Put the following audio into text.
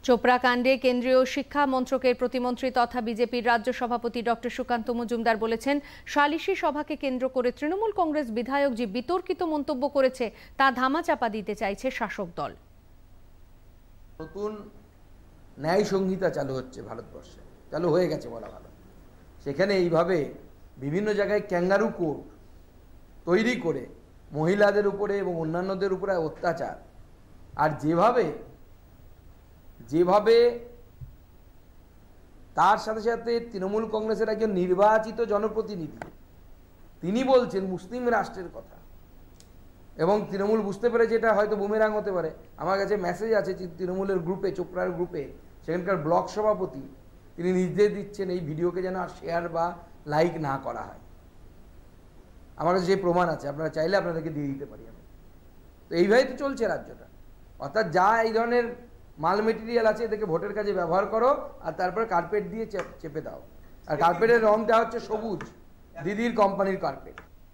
চোপড়া কাণ্ডে কেন্দ্রীয় শিক্ষা মন্ত্রকের প্রতিমন্ত্রী তথা বিজেপির রাজ্য সভাপতি ডক্টর সুকান্ত মজুমদার বলেছেন, সালিশি সভাকে কেন্দ্র করে তৃণমূল কংগ্রেস বিধায়ক যে বিতর্কিত মন্তব্য করেছে তা ধামাচাপা দিতে চাইছে শাসক দল। নতুন ন্যায় সংহিতা চালু হচ্ছে ভারতবর্ষে, চালু হয়ে গেছে বলা ভালো। সেখানে এইভাবে বিভিন্ন জায়গায় ক্যাঙ্গারু কোর্ট তৈরি করে মহিলাদের উপরে এবং অন্যান্যদের উপরে অত্যাচার, আর যেভাবে তার সাথে সাথে তৃণমূল কংগ্রেসের একজন নির্বাচিত জনপ্রতিনিধি তিনি বলছেন মুসলিম রাষ্ট্রের কথা, এবং তৃণমূল বুঝতে পেরেছে এটা হয়তো বুমেরাং হতে পারে। আমার কাছে মেসেজ আছে তৃণমূলের গ্রুপে, চোপড়ার গ্রুপে, সেখানকার ব্লক সভাপতি তিনি নির্দেশ দিচ্ছেন এই ভিডিওকে যেন আর শেয়ার বা লাইক না করা হয়। আমার কাছে যে প্রমাণ আছে, আপনারা চাইলে আপনাদেরকে দিয়ে দিতে পারি আমি। তো এইভাবেই তো চলছে রাজ্যটা। অর্থাৎ যা এই ধরনের মাল মেটেরিয়াল আছে এদেরকে ভোটের কাজে ব্যবহার করো, আর তারপরে কার্পেট দিয়ে চেপে দাও। আর কার্পেটের রংটা হচ্ছে সবুজ, দিদির কোম্পানির কার্পেট।